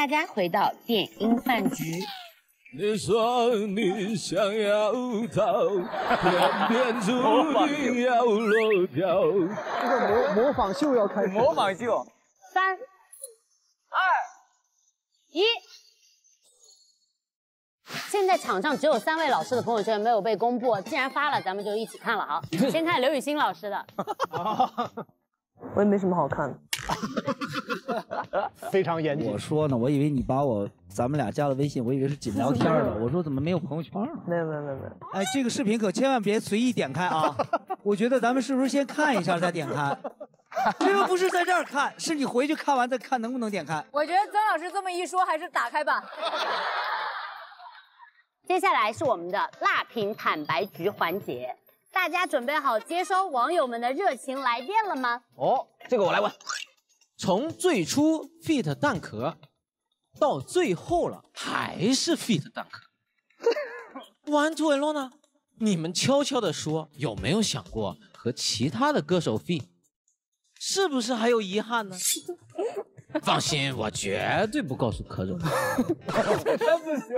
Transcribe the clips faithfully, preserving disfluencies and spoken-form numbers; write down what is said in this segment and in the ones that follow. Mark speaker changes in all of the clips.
Speaker 1: 大家回到电音饭局。
Speaker 2: 你说你想要逃，偏偏注定要落掉。
Speaker 3: 这个模模仿秀要开始。
Speaker 4: 模仿秀。
Speaker 1: 三、二、一。现在场上只有三位老师的朋友圈没有被公布，既然发了，咱们就一起看了啊。先看刘雨欣老师的。
Speaker 5: 我也没什么好看的。
Speaker 3: 非常严谨。
Speaker 6: 我说呢，我以为你把我咱们俩加了微信，我以为是仅聊天的。我说怎么没有朋友圈啊？
Speaker 5: 没有没有没有没有。
Speaker 6: 哎，这个视频可千万别随意点开啊！我觉得咱们是不是先看一下再点开？这个不是在这儿看，是你回去看完再看能不能点开。
Speaker 7: 我觉得曾老师这么一说，还是打开吧。
Speaker 1: 接下来是我们的辣评坦白局环节，大家准备好接收网友们的热情来电了吗？
Speaker 4: 哦，这个我来问。从最初 feat 蛋壳，到最后了还是 feat 蛋壳。One to Alone 呢？你们悄悄的说，有没有想过和其他的歌手 feat？ 是不是还有遗憾呢？放心，我绝对不告诉柯总。
Speaker 3: 真不行。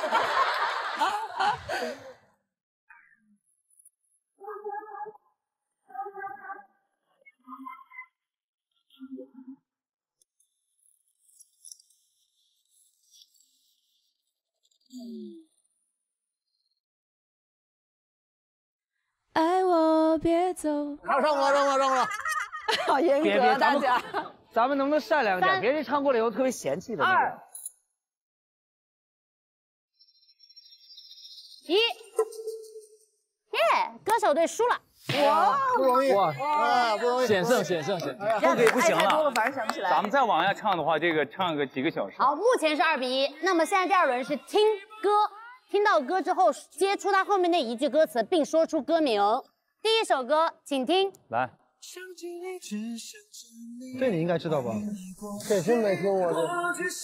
Speaker 8: 爱我别走。
Speaker 3: 上上了上了上了，
Speaker 5: 好严格啊，大家。
Speaker 4: 咱们能不能善良点？别人唱过了以后特别嫌弃的那个。
Speaker 1: 一，耶，歌手队输了。
Speaker 3: 哇，不容易
Speaker 4: 哇
Speaker 3: 啊，不容易，
Speaker 4: 险胜险胜险胜，
Speaker 5: 不给不行了，反正想不起来。
Speaker 9: 咱们再往下唱的话，这个唱个几个小时。
Speaker 1: 好，目前是二比一。那么现在第二轮是听歌，听到歌之后接出它后面那一句歌词，并说出歌名。第一首歌，请听。
Speaker 9: 来。
Speaker 3: 这你应该知道吧？这真没听过这。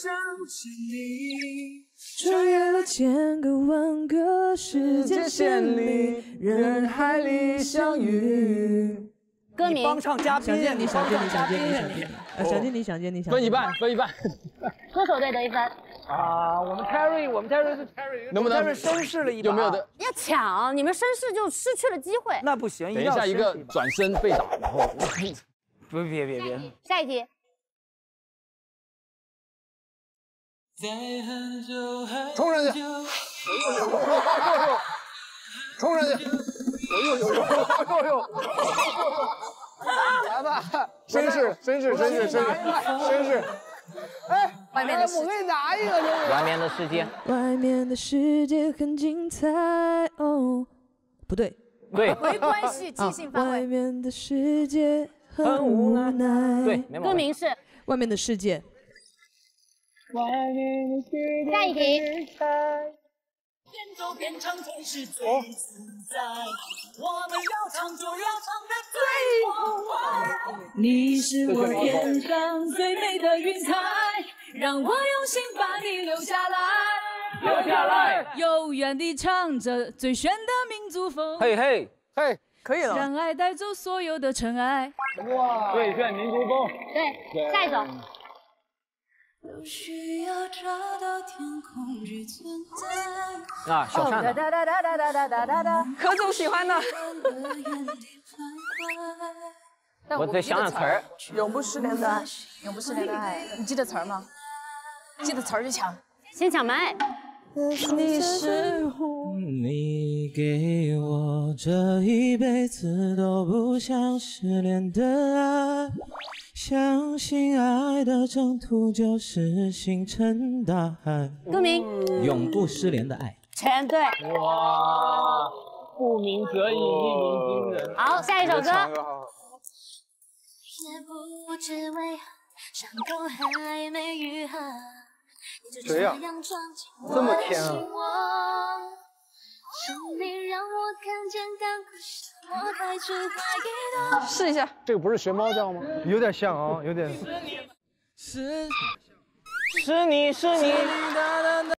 Speaker 8: 穿越了千个万个时间线里，人海里相遇。
Speaker 1: 歌名。
Speaker 4: 帮唱嘉宾，
Speaker 8: 想见你，想见你，想见你，想见你，想见你，想见你，
Speaker 4: 分一半，分一半。
Speaker 1: 歌手队得一分。
Speaker 4: 啊，我们 Terry， 我们 Terry 是 Terry， 能不能 Terry 绅士了一把？有没有的？
Speaker 1: 要抢，你们绅士就失去了机会。
Speaker 4: 那不行，
Speaker 9: 等一下一个转身被打，然后
Speaker 4: 不别别别。
Speaker 1: 下一题。
Speaker 3: 冲上去！冲上去！呦呦呦呦呦呦！来吧，绅士绅士绅士绅士绅士。哎，
Speaker 5: 外面的世界，
Speaker 3: 我给你拿一个，
Speaker 4: 外面的世界，
Speaker 8: 外面的世界很精彩哦，不对，
Speaker 4: 对，
Speaker 7: 没关系，即兴发
Speaker 8: 外
Speaker 7: 挥。
Speaker 8: 面的世界很无奈，
Speaker 4: 对，
Speaker 1: 歌名是
Speaker 8: 外面的世界。
Speaker 1: 下一题。
Speaker 10: 边走边唱才是最自在，我们要唱就要唱得最后爱。你是我天上最美的云彩，让我用心把你留下来，
Speaker 9: 留下来，
Speaker 10: 永远地唱着最炫的民族风。
Speaker 4: 嘿嘿
Speaker 3: 嘿，
Speaker 5: 可以了。
Speaker 10: 让爱带走所有的尘埃。
Speaker 3: 哇，
Speaker 9: 最炫民族风。
Speaker 1: 对，下一首。
Speaker 10: 都需要找到天空之存在。
Speaker 4: 啊，小扇子。
Speaker 5: 哒哒哒哒哒哒哒哒哒。柯总喜欢的。
Speaker 4: 我得想想词儿。
Speaker 5: 永不失联的爱，永不失联的爱，你记得词儿吗？记得词儿就抢。
Speaker 1: 先抢麦。
Speaker 8: 你是
Speaker 2: 你给我这一辈子都不想失联的爱，相信爱的征途就是星辰大海。
Speaker 1: 歌名。
Speaker 6: 永不失联的爱。
Speaker 1: 全对。
Speaker 9: 哇，不鸣则已，一鸣惊人。
Speaker 1: 好，下一首歌。
Speaker 10: 也不知为何伤口还没愈合，你就
Speaker 3: 谁呀？这么甜啊！
Speaker 5: 试一下，
Speaker 3: 这个不是学猫叫吗？有点像啊，有点。
Speaker 4: 是是你是你。